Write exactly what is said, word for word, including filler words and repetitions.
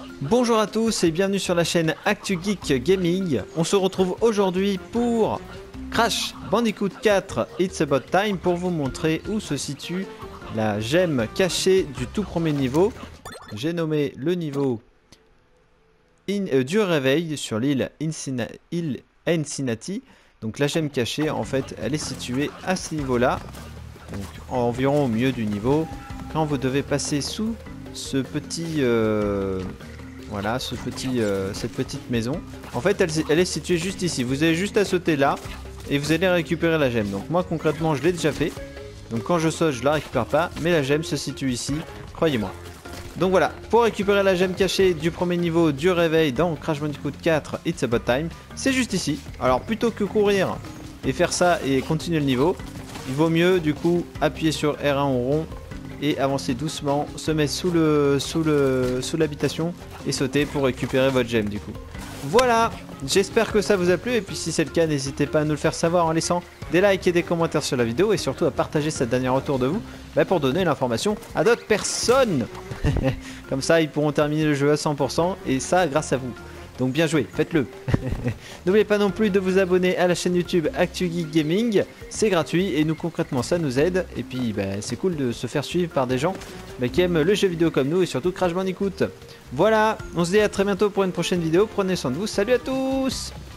Bonjour à tous et bienvenue sur la chaîne ActuGeek Gaming. On se retrouve aujourd'hui pour Crash Bandicoot quatre It's About Time pour vous montrer où se situe la gemme cachée du tout premier niveau. J'ai nommé le niveau in, euh, du réveil sur l'île Encinati. Donc la gemme cachée, en fait, elle est située à ce niveau-là, donc environ au milieu du niveau. Quand vous devez passer sous ce petit, euh, voilà, ce petit, euh, cette petite maison. En fait, elle, elle est située juste ici. Vous avez juste à sauter là et vous allez récupérer la gemme. Donc moi, concrètement, je l'ai déjà fait. Donc quand je saute, je la récupère pas, mais la gemme se situe ici, croyez-moi. Donc voilà, pour récupérer la gemme cachée du premier niveau du réveil dans Crash Bandicoot quatre It's About Time, c'est juste ici. Alors plutôt que courir et faire ça et continuer le niveau, il vaut mieux du coup appuyer sur R un en rond et avancer doucement, se mettre sous le sous le sous l'habitation et sauter pour récupérer votre gemme du coup. Voilà, j'espère que ça vous a plu et puis si c'est le cas, n'hésitez pas à nous le faire savoir en laissant des likes et des commentaires sur la vidéo et surtout à partager cette dernière autour de vous bah, pour donner l'information à d'autres personnes. Comme ça, ils pourront terminer le jeu à cent pour cent et ça grâce à vous. Donc bien joué, faites-le. N'oubliez pas non plus de vous abonner à la chaîne YouTube ActuGeek Gaming, c'est gratuit et nous concrètement ça nous aide. Et puis bah, c'est cool de se faire suivre par des gens bah, qui aiment le jeu vidéo comme nous et surtout Crash Bandicoot. Voilà, on se dit à très bientôt pour une prochaine vidéo, prenez soin de vous, salut à tous.